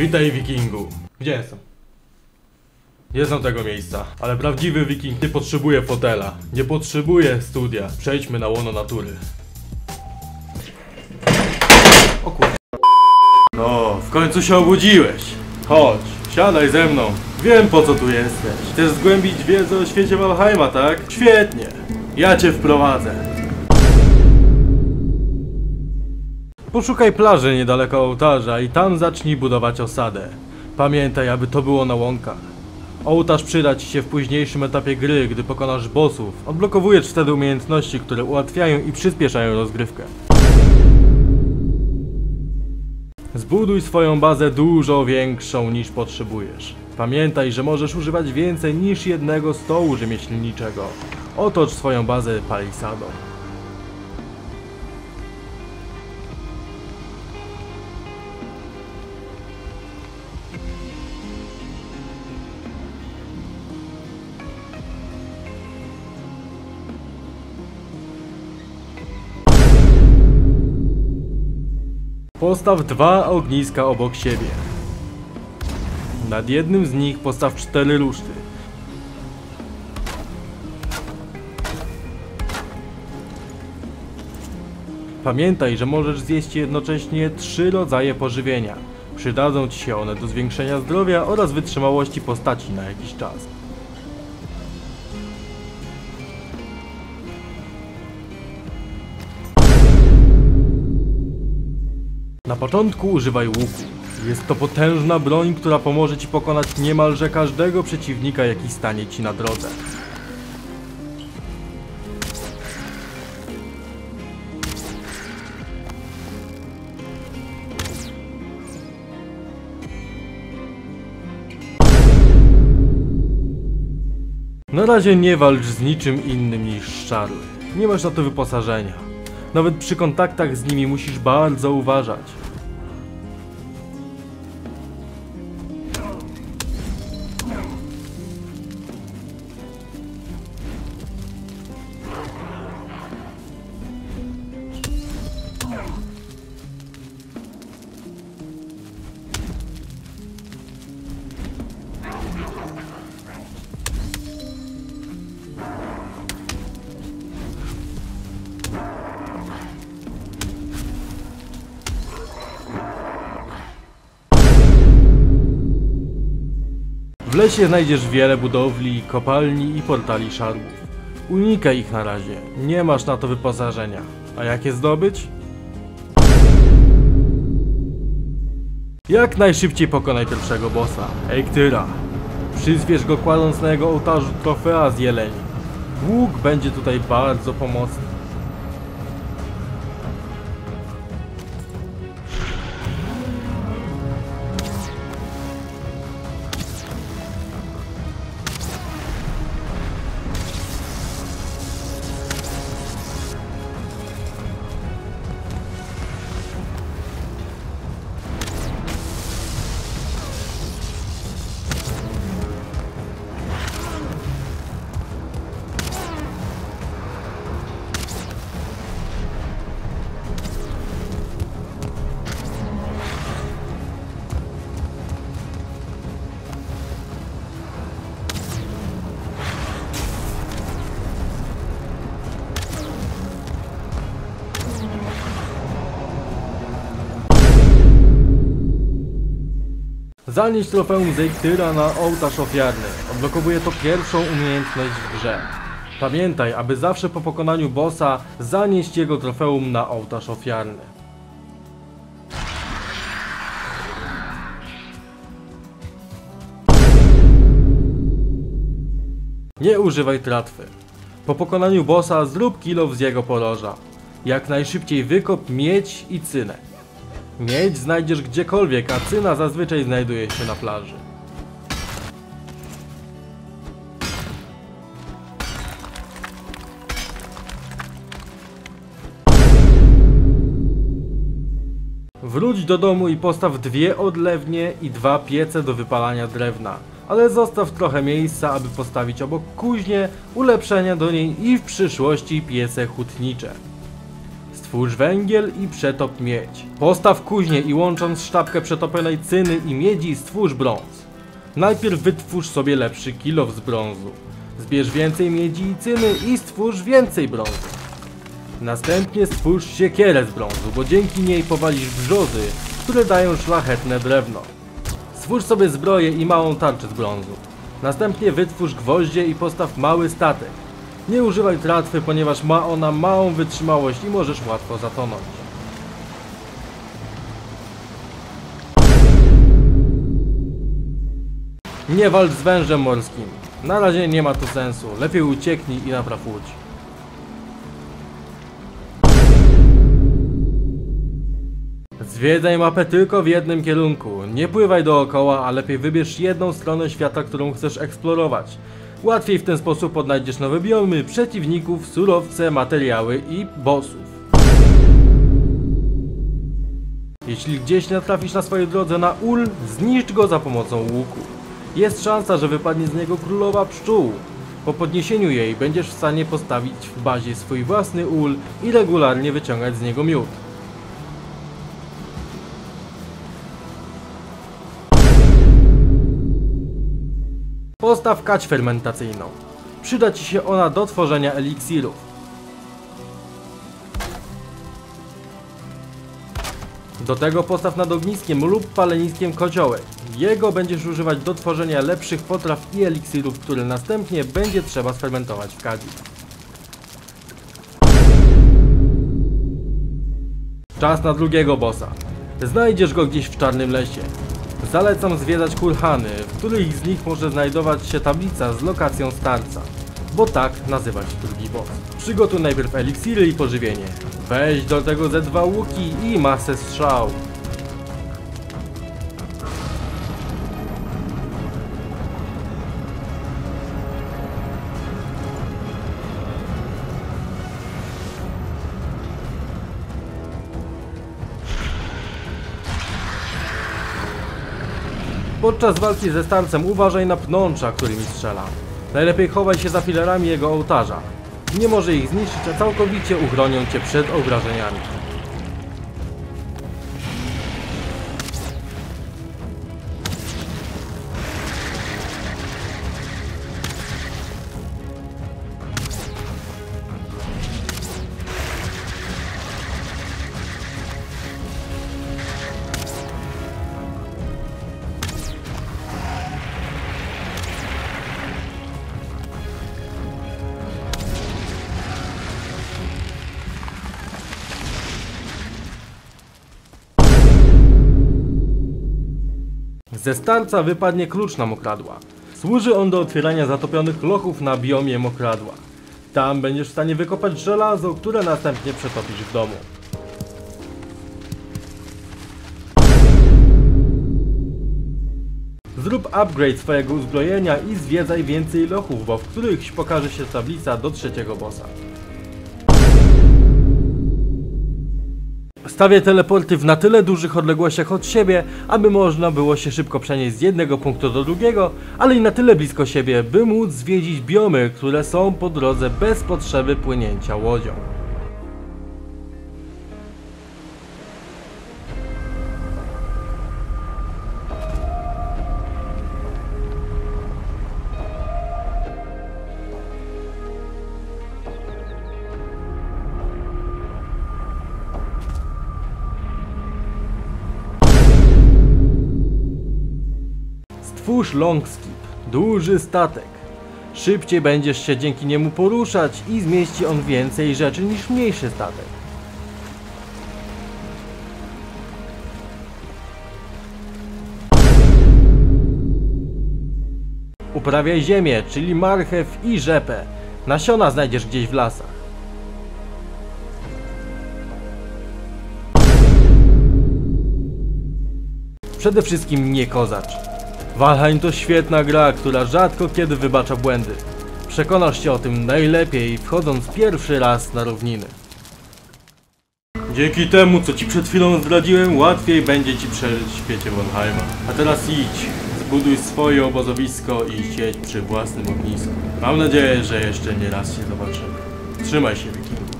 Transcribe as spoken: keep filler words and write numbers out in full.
Witaj, wikingu. Gdzie jestem? Nie znam tego miejsca, ale prawdziwy wiking nie potrzebuje fotela, nie potrzebuje studia. Przejdźmy na łono natury. O kur... No, w końcu się obudziłeś. Chodź, siadaj ze mną. Wiem, po co tu jesteś. Chcesz zgłębić wiedzę o świecie Valheima, tak? Świetnie. Ja cię wprowadzę. Poszukaj plaży niedaleko ołtarza i tam zacznij budować osadę. Pamiętaj, aby to było na łąkach. Ołtarz przyda ci się w późniejszym etapie gry, gdy pokonasz bossów. Odblokowujesz wtedy umiejętności, które ułatwiają i przyspieszają rozgrywkę. Zbuduj swoją bazę dużo większą niż potrzebujesz. Pamiętaj, że możesz używać więcej niż jednego stołu rzemieślniczego. Otocz swoją bazę palisadą. Postaw dwa ogniska obok siebie. Nad jednym z nich postaw cztery ruszty. Pamiętaj, że możesz zjeść jednocześnie trzy rodzaje pożywienia. Przydadzą ci się one do zwiększenia zdrowia oraz wytrzymałości postaci na jakiś czas. Na początku używaj łuku. Jest to potężna broń, która pomoże ci pokonać niemalże każdego przeciwnika, jaki stanie ci na drodze. Na razie nie walcz z niczym innym niż szczarły. Nie masz na to wyposażenia. Nawet przy kontaktach z nimi musisz bardzo uważać. W lesie znajdziesz wiele budowli, kopalni i portali szargów. Unikaj ich na razie, nie masz na to wyposażenia. A jak je zdobyć? Jak najszybciej pokonaj pierwszego bossa, Eikthyra. Przyzwierz go, kładąc na jego ołtarzu trofea z jeleni. Łuk będzie tutaj bardzo pomocny. Zanieś trofeum z Eikthyra na ołtarz ofiarny. Odblokowuje to pierwszą umiejętność w grze. Pamiętaj, aby zawsze po pokonaniu bossa zanieść jego trofeum na ołtarz ofiarny. Nie używaj tratwy. Po pokonaniu bossa zrób kill-off z jego poroża. Jak najszybciej wykop miedź i cynę. Miedź znajdziesz gdziekolwiek, a cyna zazwyczaj znajduje się na plaży. Wróć do domu i postaw dwie odlewnie i dwa piece do wypalania drewna, ale zostaw trochę miejsca, aby postawić obok kuźnię, ulepszenia do niej i w przyszłości piece hutnicze. Stwórz węgiel i przetop miedź. Postaw kuźnię i łącząc sztabkę przetopionej cyny i miedzi stwórz brąz. Najpierw wytwórz sobie lepszy kilof z brązu. Zbierz więcej miedzi i cyny i stwórz więcej brązu. Następnie stwórz siekierę z brązu, bo dzięki niej powalisz brzozy, które dają szlachetne drewno. Stwórz sobie zbroję i małą tarczę z brązu. Następnie wytwórz gwoździe i postaw mały statek. Nie używaj tratwy, ponieważ ma ona małą wytrzymałość i możesz łatwo zatonąć. Nie walcz z wężem morskim. Na razie nie ma to sensu. Lepiej ucieknij i napraw łódź. Zwiedzaj mapę tylko w jednym kierunku. Nie pływaj dookoła, a lepiej wybierz jedną stronę świata, którą chcesz eksplorować. Łatwiej w ten sposób odnajdziesz nowe biomy, przeciwników, surowce, materiały i bossów. Jeśli gdzieś natrafisz na swojej drodze na ul, zniszcz go za pomocą łuku. Jest szansa, że wypadnie z niego królowa pszczół. Po podniesieniu jej będziesz w stanie postawić w bazie swój własny ul i regularnie wyciągać z niego miód. Postaw kać fermentacyjną. Przyda Ci się ona do tworzenia eliksirów. Do tego postaw nad ogniskiem lub paleniskiem kociołek. Jego będziesz używać do tworzenia lepszych potraw i eliksirów, które następnie będzie trzeba sfermentować w kadzi. Czas na drugiego bossa. Znajdziesz go gdzieś w czarnym lesie. Zalecam zwiedzać kurhany, w których z nich może znajdować się tablica z lokacją starca, bo tak nazywa się drugi boss. Przygotuj najpierw eliksiry i pożywienie. Weź do tego ze dwa łuki i masę strzał. Podczas walki ze starcem uważaj na pnącza, którymi strzela. Najlepiej chowaj się za filarami jego ołtarza. Nie może ich zniszczyć, a całkowicie uchronią cię przed obrażeniami. Ze starca wypadnie klucz na mokradła. Służy on do otwierania zatopionych lochów na biomie mokradła. Tam będziesz w stanie wykopać żelazo, które następnie przetopisz w domu. Zrób upgrade swojego uzbrojenia i zwiedzaj więcej lochów, bo w których pokaże się tablica do trzeciego bossa. Stawię teleporty w na tyle dużych odległościach od siebie, aby można było się szybko przenieść z jednego punktu do drugiego, ale i na tyle blisko siebie, by móc zwiedzić biomy, które są po drodze bez potrzeby płynięcia łodzią. Stwórz longskip, duży statek. Szybciej będziesz się dzięki niemu poruszać i zmieści on więcej rzeczy niż mniejszy statek. Uprawiaj ziemię, czyli marchew i rzepę. Nasiona znajdziesz gdzieś w lasach. Przede wszystkim nie kozacz. Valheim to świetna gra, która rzadko kiedy wybacza błędy. Przekonasz się o tym najlepiej, wchodząc pierwszy raz na równiny. Dzięki temu, co ci przed chwilą zdradziłem, łatwiej będzie ci przeżyć w świecie Valheima. A teraz idź, zbuduj swoje obozowisko i siedź przy własnym ognisku. Mam nadzieję, że jeszcze nie raz się zobaczymy. Trzymaj się, Wikingu.